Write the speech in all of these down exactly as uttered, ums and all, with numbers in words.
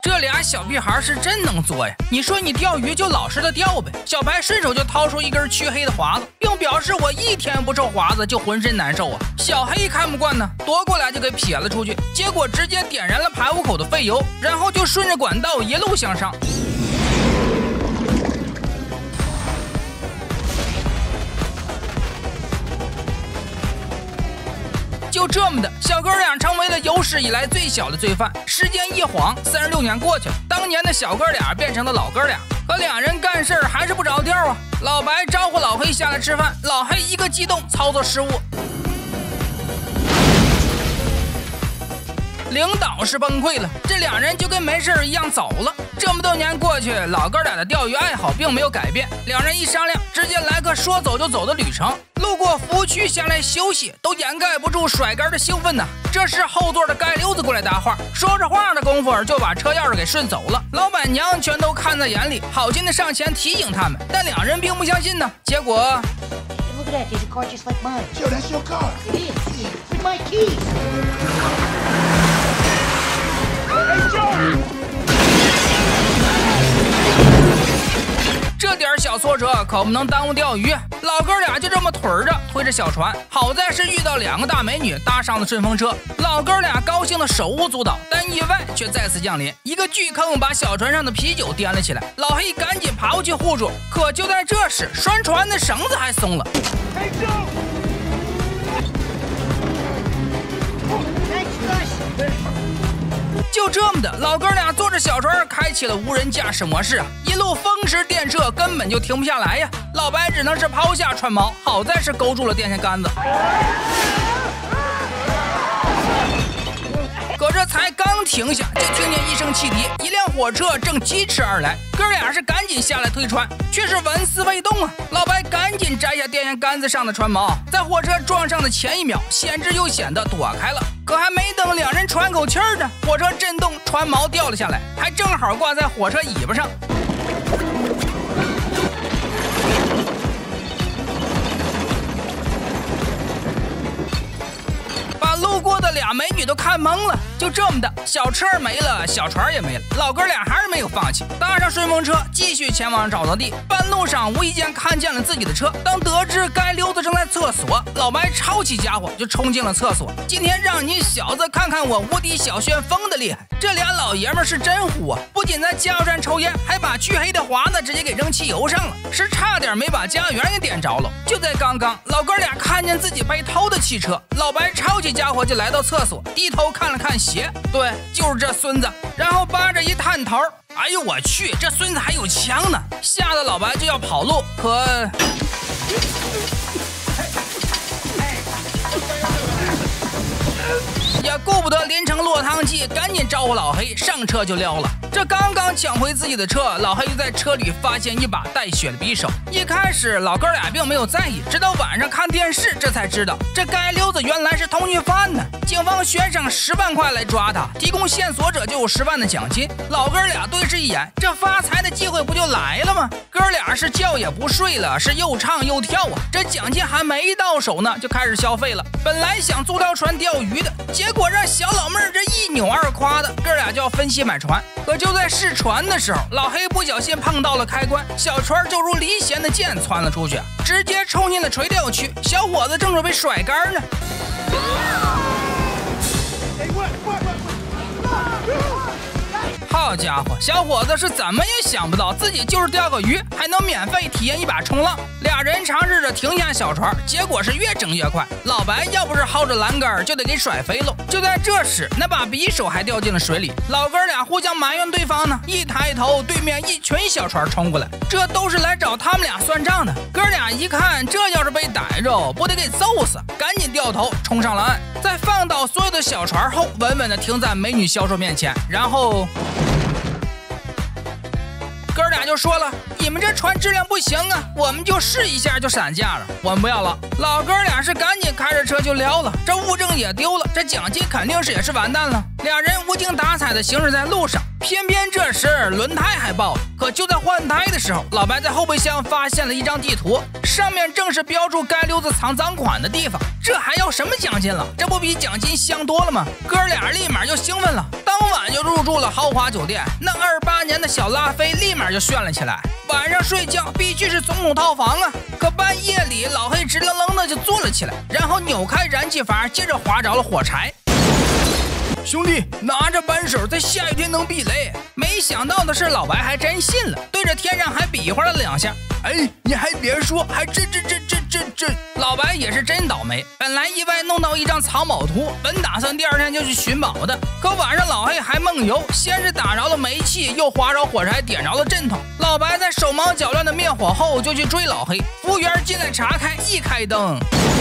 这俩小屁孩是真能作呀！你说你钓鱼就老实的钓呗。小白顺手就掏出一根黢黑的华子，并表示我一天不抽华子就浑身难受啊。小黑看不惯呢，夺过来就给撇了出去，结果直接点燃了排污口的废油，然后就顺着管道一路向上。就这么的，小哥俩成为了有史以来最小的罪犯。时间一晃，三十六年过去了，当年的小哥俩变成了老哥俩，可两人干事还是不着调啊。老白招呼老黑下来吃饭，老黑一个激动，操作失误，领导是崩溃了，这两人就跟没事一样走了。这么多年过去，老哥俩的钓鱼爱好并没有改变，两人一商量，直接来个说走就走的旅程。路过服务区下来休息，都掩盖不住甩杆的兴奋呐。这时后座的街溜子过来搭话，说着话的功夫就把车钥匙给顺走了。老板娘全都看在眼里，好心的上前提醒他们，但两人并不相信呢。结果 Look at that, there's a car just like mine. Yo, that's your car. It is. With my keys. Hey, Joe! 这点小挫折可不能耽误钓鱼，老哥俩就这么腿着推着小船，好在是遇到两个大美女搭上了顺风车，老哥俩高兴的手舞足蹈，但意外却再次降临，一个巨坑把小船上的啤酒颠了起来，老黑赶紧爬过去护住，可就在这时，拴船的绳子还松了。 Hey, Joe! Oh, thanks, guys. 就这么的，老哥俩坐着小船开启了无人驾驶模式啊，一路风驰电掣，根本就停不下来呀。老白只能是抛下船锚，好在是勾住了电线杆子。可这才刚停下，就听见一声汽笛，一辆火车正疾驰而来。哥俩是赶紧下来推船，却是纹丝未动啊。老白赶紧摘下电线杆子上的船锚，在火车撞上的前一秒，险之又险的躲开了。可还没等两人喘口气儿呢，火车震动，船锚掉了下来，还正好挂在火车尾巴上。路过的俩美女都看懵了，就这么的，小车没了，小船也没了，老哥俩还是没有放弃，搭上顺风车继续前往沼泽地。半路上无意间看见了自己的车，当得知该溜子正在厕所，老白抄起家伙就冲进了厕所。今天让你小子看看我无敌小旋风的厉害！这俩老爷们是真虎啊，不仅在加油站抽烟，还把黢黑的华子直接给扔汽油上了，是差点没把加油员给点着了。就在刚刚，老哥俩看见自己被偷的汽车，老白抄起家伙就来到厕所，低头看了看鞋，对，就是这孙子，然后扒着一探头，哎呦我去，这孙子还有枪呢！吓得老白就要跑路，可也顾不得淋成落汤鸡，赶紧招呼老黑上车就撩了。这刚刚抢回自己的车，老黑就在车里发现一把带血的匕首。一开始老哥俩并没有在意，直到晚上看电视，这才知道这该溜子原来是通缉犯呢。警方悬赏十万块来抓他，提供线索者就有十万的奖金。老哥俩对视一眼，这发财的机会不就来了吗？哥俩是觉也不睡了，是又唱又跳啊。这奖金还没到手呢，就开始消费了。本来想租条船钓鱼的，结果让小老妹儿这一扭二夸的，哥俩就要分析买船。可就在试船的时候，老黑不小心碰到了开关，小船就如离弦的箭窜了出去，直接冲进了垂钓区。小伙子正准备甩竿呢。好家伙，小伙子是怎么也想不到自己就是钓个鱼还能免费体验一把冲浪。俩人尝试着停下小船，结果是越整越快，老白要不是薅着栏杆就得给甩飞了。就在这时，那把匕首还掉进了水里，老哥俩互相埋怨对方呢。一抬头，对面一群小船冲过来，这都是来找他们俩算账的。哥俩一看，这要是被逮着，不得给揍死，赶紧掉头冲上了岸，在放倒所有的小船后，稳稳地停在美女销售面前，然后哥俩就说了，你们这船质量不行啊，我们就试一下就闪价了，我们不要了。老哥俩是赶紧开着车就撩了，这物证也丢了，这奖金肯定是也是完蛋了。俩人无精打采的行驶在路上， 偏偏这时轮胎还爆了，可就在换胎的时候，老白在后备箱发现了一张地图，上面正是标注该溜子藏赃款的地方。这还要什么奖金了？这不比奖金香多了吗？哥俩立马就兴奋了，当晚就入住了豪华酒店。那二八年的小拉菲立马就炫了起来，晚上睡觉必须是总统套房啊！可半夜里老黑直愣愣的就坐了起来，然后扭开燃气阀，接着划着了火柴。兄弟，拿着扳手，在下雨天能避雷。没想到的是，老白还真信了，对着天上还比划了两下。哎，你还别说，还真真真真真真。老白也是真倒霉，本来意外弄到一张藏宝图，本打算第二天就去寻宝的，可晚上老黑还梦游，先是打着了煤气，又划着火柴点着了阵头。老白在手忙脚乱的灭火后，就去追老黑。服务员进来查看，一开灯。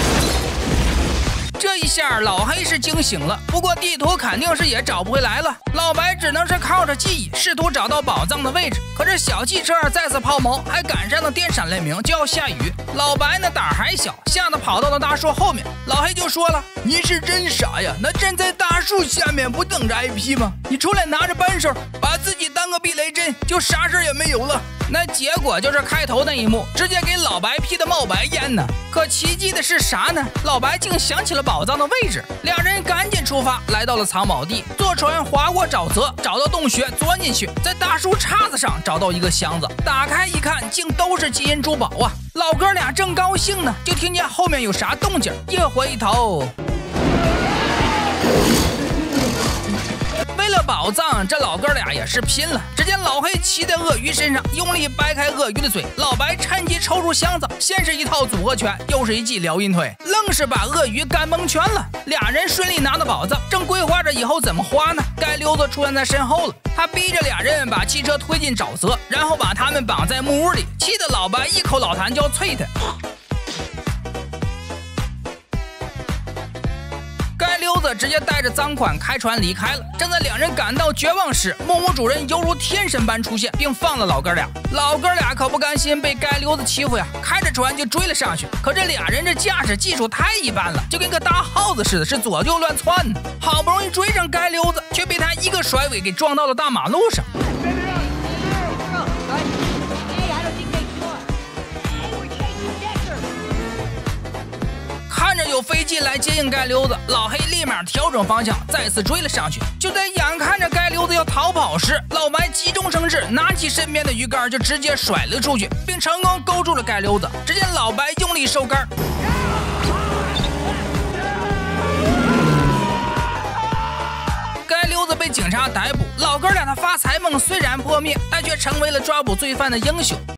这一下老黑是惊醒了，不过地图肯定是也找不回来了。老白只能是靠着记忆试图找到宝藏的位置，可是小汽车再次抛锚，还赶上了电闪雷鸣，就要下雨。老白呢胆儿还小，吓得跑到了大树后面。老黑就说了：“你是真傻呀，那站在大树下面不等着挨批吗？你出来拿着扳手，把自己当个避雷针，就啥事也没有了。”那结果就是开头那一幕，直接给老白批的冒白烟呢。可奇迹的是啥呢？老白竟想起了宝藏的位置，两人赶紧出发，来到了藏宝地，坐船划过沼泽，找到洞穴钻进去，在大树杈子上找到一个箱子，打开一看，竟都是金银珠宝啊！老哥俩正高兴呢，就听见后面有啥动静，一回头。为了宝藏，这老哥俩也是拼了。只见老黑骑在鳄鱼身上，用力掰开鳄鱼的嘴，老白趁机抽出箱子，先是一套组合拳，又是一记撩阴腿，愣是把鳄鱼干蒙圈了。俩人顺利拿到宝藏，正规划着以后怎么花呢，该溜子出现在身后了。他逼着俩人把汽车推进沼泽，然后把他们绑在木屋里，气得老白一口老痰就要啐他。该溜子直接带着赃款开船离开了。正在两人感到绝望时，木屋主人犹如天神般出现，并放了老哥俩。老哥俩可不甘心被该溜子欺负呀，开着船就追了上去。可这俩人这驾驶技术太一般了，就跟个大耗子似的，是左右乱窜呢。好不容易追上该溜子，却被他一个甩尾给撞到了大马路上。看着有飞机来接应该溜子，老黑立马调整方向，再次追了上去。就在眼看着该溜子要逃跑时，老白急中生智，拿起身边的鱼竿就直接甩了出去，并成功勾住了该溜子。只见老白用力收竿，该溜子被警察逮捕。老哥俩的发财梦虽然破灭，但却成为了抓捕罪犯的英雄。